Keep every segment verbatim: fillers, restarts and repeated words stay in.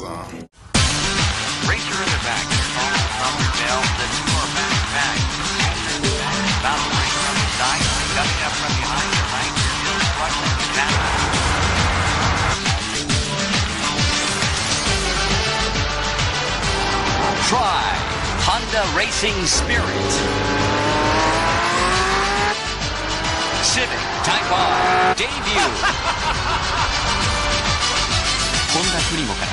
Forza. Racer in the back. Number Bell, the two are back to back. About to race from the side. Coming up from behind the right. Still struggling to tackle. Try Honda Racing Spirit. Civic Type R debut. Honda Primo から。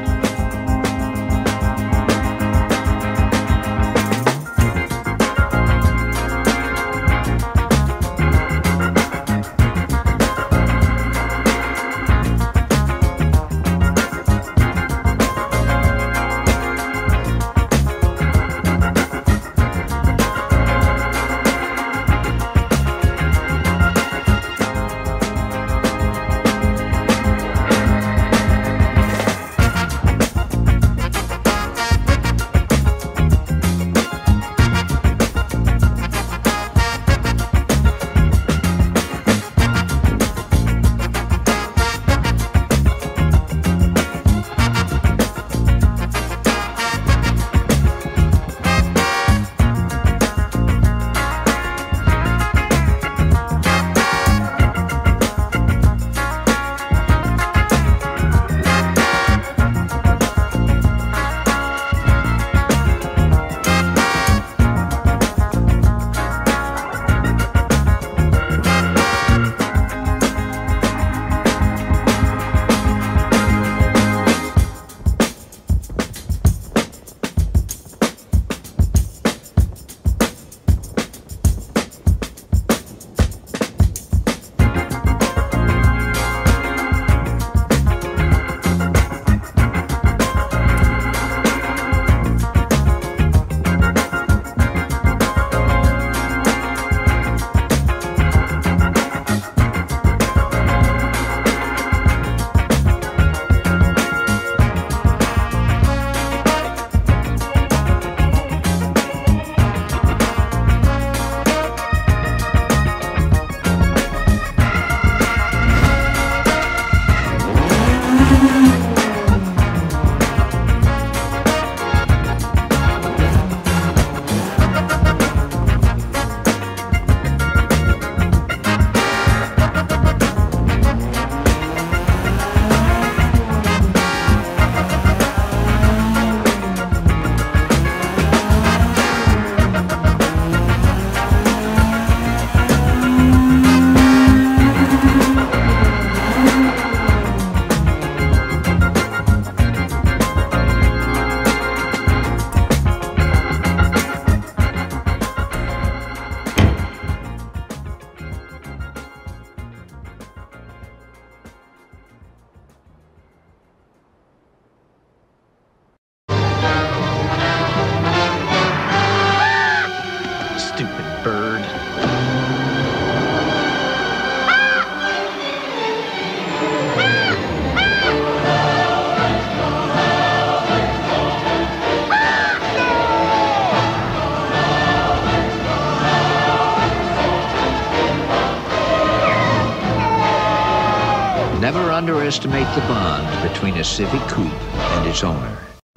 Never underestimate the bond between a Civic Coupe and its owner.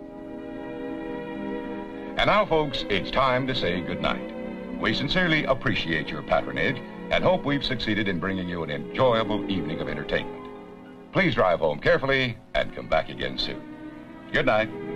And now, folks, it's time to say goodnight. We sincerely appreciate your patronage and hope we've succeeded in bringing you an enjoyable evening of entertainment. Please drive home carefully and come back again soon. Good night.